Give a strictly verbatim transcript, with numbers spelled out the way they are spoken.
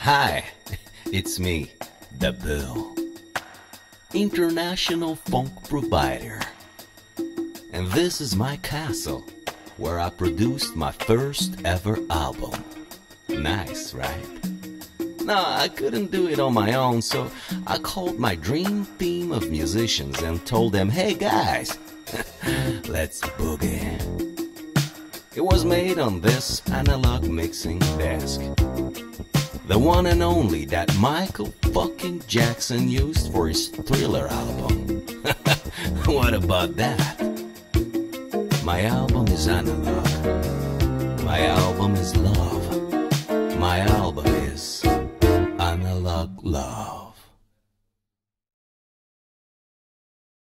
Hi, it's me, the Bill, international funk provider. And this is my castle, where I produced my first ever album. Nice, right? No, I couldn't do it on my own, so I called my dream team of musicians and told them, hey guys, let's boogie. It was made on this analog mixing desk, the one and only that Michael fucking Jackson used for his Thriller album. What about that? My album is analog. My album is love. My album is